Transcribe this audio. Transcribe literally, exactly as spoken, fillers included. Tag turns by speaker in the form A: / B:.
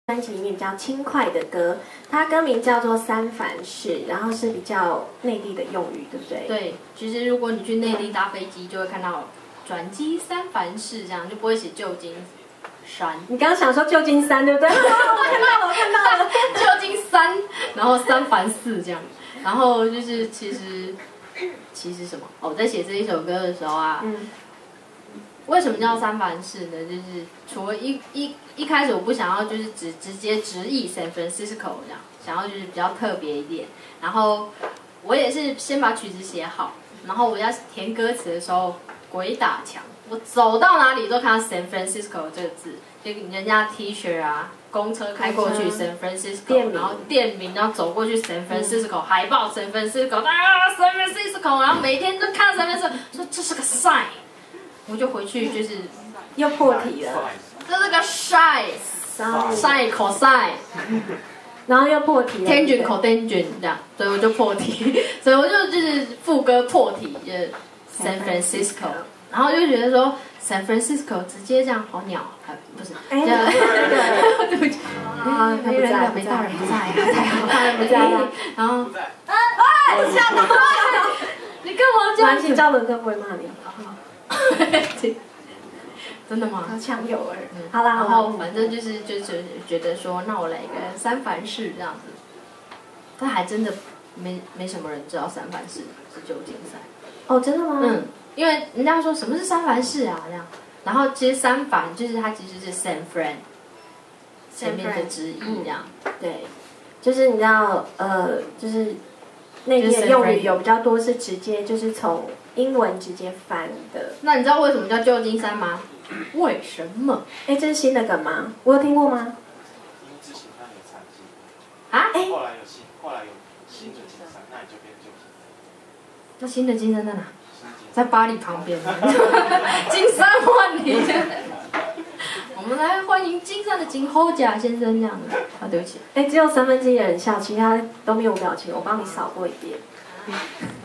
A: 专辑里面比较轻快的歌，它歌名叫做《三藩市》，然后是比较内地的用语，对不对？
B: 对，其实如果你去内地搭飞机，就会看到转机三藩市这样，就不会写旧金山。
A: 你刚刚想说旧金山，对不对？我看到了，我看到了，
B: 旧金山，然后三藩市这样，然后就是其实其实什么？哦，我在写这一首歌的时候啊。嗯，为什么叫三藩市呢？就是除了一一一开始我不想要就是直直接直译 San Francisco 这样，想要就是比较特别一点。然后我也是先把曲子写好，然后我要填歌词的时候鬼打墙，我走到哪里都看到 San Francisco 这个字，就人家 T 恤啊，公车开过去 San Francisco， 然后店名，然后走过去 San Francisco，、嗯、海报 San Francisco， 啊 San Francisco， 然后每天都看到 San Francisco， 说这是个 sign。我就回去就是
A: 又破题了，
B: 这是个 shy sine cosine，
A: 然后又破题了
B: tangent cotangent 这样，所以我就破题，所以我就就是副歌破题，就是 San Francisco， 然后就觉得说 San Francisco 直接这样好鸟，啊不是，哎，对不起，啊没人了，没大人不在，太好，大人不在了，然后哎吓到我，你干嘛这样？
A: 南希赵伦哥不会骂你。
B: 真的吗？
A: 好强有儿。
B: 嗯、
A: 好啦，
B: 然后反正就是就是觉得说，那我来一个三藩市这样子，但还真的没没什么人知道三藩市是旧金山。
A: 哦，真的吗？
B: 嗯，因为人家说什么是三藩市啊这样，然后其实三藩就是它其实是 San Fran 前面的直译这样、
A: 嗯，对，就是你知道呃，就是内地的用语有比较多是直接就是从英文直接翻的。
B: 那你知道为什么叫旧金山吗？为什么？
A: 哎，这是新的梗吗？我有听过吗？
C: 因为之前它有产金。
B: 啊？
C: 哎。后来有新，后来有新的金山，那你就变旧金山。
B: 那新的金山在哪？在巴黎旁边。金山万里。我们来欢迎金山的金后甲先生这样的。啊，对不起。
A: 哎，只有三分之一的人笑，其他都没有表情。我帮你扫过一遍。